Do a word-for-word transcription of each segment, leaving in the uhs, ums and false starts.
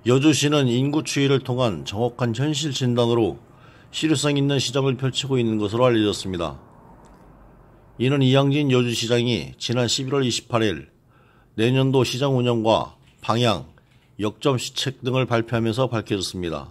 여주시는 인구 추이를 통한 정확한 현실 진단으로 실효성 있는 시정을 펼치고 있는 것으로 알려졌습니다. 이는 이양진 여주시장이 지난 십일월 이십팔일 내년도 시장 운영과 방향, 역점 시책 등을 발표하면서 밝혀졌습니다.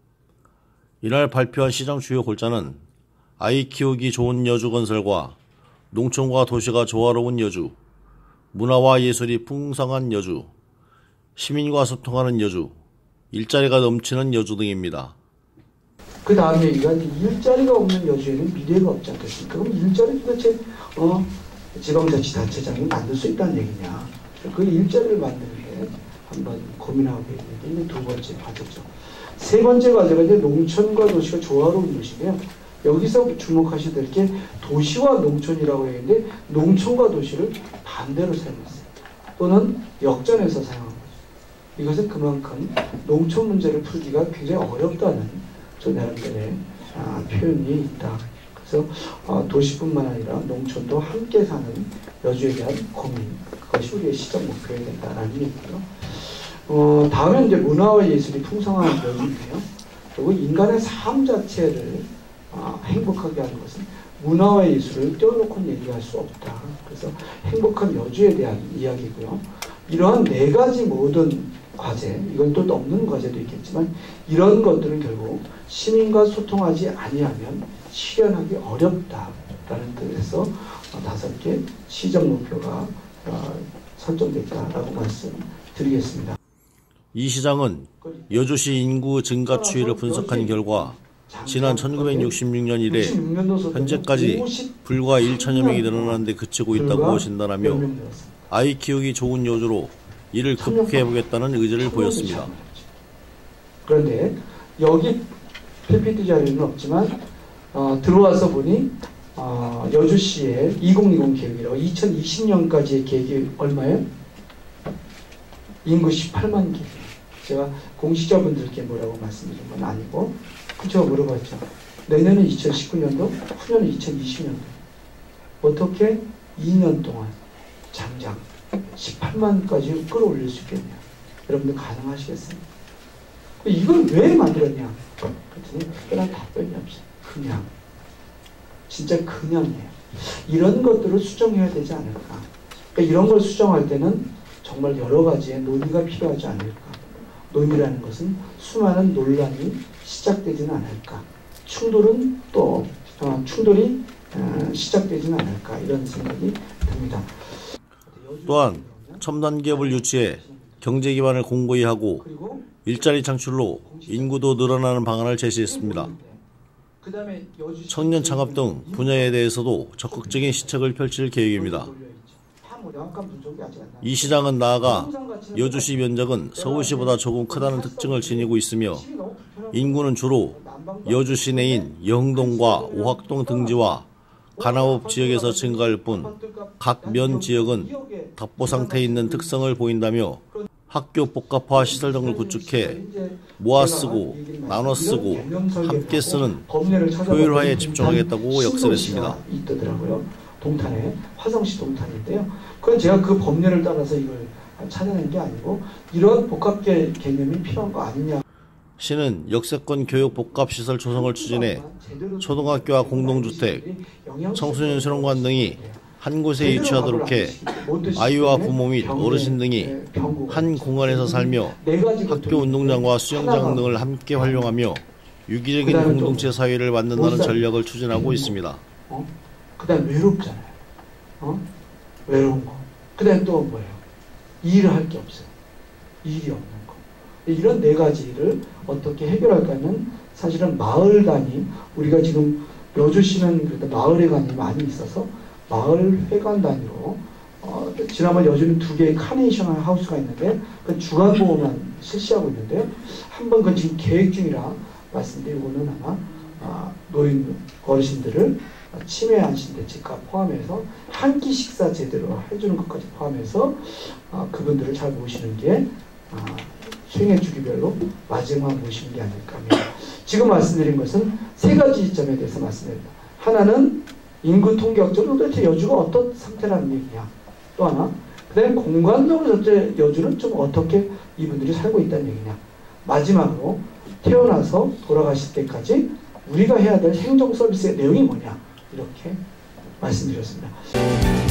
이날 발표한 시장 주요 골자는 아이 키우기 좋은 여주 건설과 농촌과 도시가 조화로운 여주, 문화와 예술이 풍성한 여주, 시민과 소통하는 여주, 일자리가 넘치는 여주 등입니다. 그 다음 얘기가 일자리가 없는 여주에는 미래가 없지 않겠습니까? 그럼 일자리 도대체 어, 지방자치단체장이 만들 수 있다는 얘기냐? 그 일자리를 만드는데 한번 고민하고 있는 게 두 번째 과제죠. 세 번째 과제가 이제 농촌과 도시가 조화로운 것이고요. 여기서 주목하셔야 될 게 도시와 농촌이라고 했는데 농촌과 도시를 반대로 사용했어요. 또는 역전해서 사용한 거죠. 이것은 그만큼 농촌 문제를 풀기가 굉장히 어렵다는 저 나름대로의 아, 표현이 있다. 그래서 어, 도시뿐만 아니라 농촌도 함께 사는 여주에 대한 고민, 그것이 우리의 시정 목표가 된다라는 얘기고요. 어, 다음은 이제 문화와 예술이 풍성한 여주인데요. 그리고 인간의 삶 자체를 어, 행복하게 하는 것은 문화와 예술을 떼어놓고는 얘기할 수 없다. 그래서 행복한 여주에 대한 이야기고요. 이러한 네 가지 모든 과제, 이건 또 넘는 과제도 있겠지만 이런 것들은 결국 시민과 소통하지 아니하면 실현하기 어렵다라는 뜻에서 어, 다섯 개 시정 목표가 어, 설정됐다라고 말씀드리겠습니다. 이 시장은 여주시 인구 증가 추이를 분석한 결과 지난 천구백육십육년 이래 현재까지 불과 천여 명이 늘어나는 데 그치고 있다고 진단하며 아이 키우기 좋은 여주로 이를 극복해보겠다는 의지를 보였습니다. 그런데 여기 피피티 자료는 없지만 어, 들어와서 보니 어, 여주시의 이천이십 계획이라고 이천이십년까지의 계획이 얼마예요? 인구 십팔만 개. 제가 공시자분들께 뭐라고 말씀드린 건 아니고 그쵸 물어봤죠. 내년은 이천십구년도, 후년은 이천이십년도. 어떻게 이 년 동안 장장 십팔만까지 끌어올릴 수 있겠냐? 여러분들 가능하시겠습니까? 이걸 왜 만들었냐? 그랬더니 특별한 답변이 없어요. 그냥. 진짜 그냥이에요. 이런 것들을 수정해야 되지 않을까? 그러니까 이런 걸 수정할 때는 정말 여러 가지의 논의가 필요하지 않을까? 논의라는 것은 수많은 논란이 시작되지는 않을까? 충돌은 또 어, 충돌이 어, 시작되지는 않을까? 이런 생각이 듭니다. 또한 첨단 기업을 유치해 경제 기반을 공고히 하고 일자리 창출로 인구도 늘어나는 방안을 제시했습니다. 청년 창업 등 분야에 대해서도 적극적인 시책을 펼칠 계획입니다. 이 시장은 나아가 여주시 면적은 서울시보다 조금 크다는 특징을 지니고 있으며 인구는 주로 여주시 내인 영동과 오학동 등지와 간화읍 지역에서 증가할 뿐 각 면 지역은 답보 상태에 있는 특성을 보인다며 학교 복합화 시설 등을 구축해 모아 쓰고 나눠 쓰고 함께 쓰는 효율화에 집중하겠다고 역설했습니다. 동탄에 화성시 동탄인데요. 그건 제가 그 법률을 따라서 이걸 찾아낸 게 아니고 이런 복합계 개념이 필요한 거 아니냐. 시는 역세권 교육 복합시설 조성을 추진해 초등학교와 공동주택, 청소년 수련관 등이 한 곳에 위치하도록 해 아이와 부모 및 어르신 등이 한 공간에서 살며 학교 운동장과 수영장 등을 함께 활용하며 유기적인 공동체 사회를 만든다는 전략을 추진하고 있습니다. 어? 그 다음 외롭잖아요. 어? 외로운 거. 그 다음 또 뭐예요? 일을 할 게 없어요. 일이 없는 거. 이런 네 가지를 어떻게 해결할까는 사실은 마을 단위, 우리가 지금 여주시는 그래도 마을회관이 많이 있어서 마을 회관 단위로 어, 지난번 여주는 두 개의 카네이션 하우스가 있는데 그 주간보호만 실시하고 있는데요. 한번 그 지금 계획 중이라 말씀드리고는 아마 아, 노인 어르신들을 치매 안심 대책과 포함해서 한 끼 식사 제대로 해주는 것까지 포함해서 어, 그분들을 잘 모시는 게 어, 수행의 주기별로 마지막 모시는 게 아닐까 합니다. 지금 말씀드린 것은 세 가지 지점에 대해서 말씀드립니다. 하나는 인구 통계학적으로 도대체 여주가 어떤 상태라는 얘기냐. 또 하나, 그 다음에 공간적으로 도대체 여주는 좀 어떻게 이분들이 살고 있다는 얘기냐. 마지막으로 태어나서 돌아가실 때까지 우리가 해야 될 행정 서비스의 내용이 뭐냐 이렇게 말씀드렸습니다.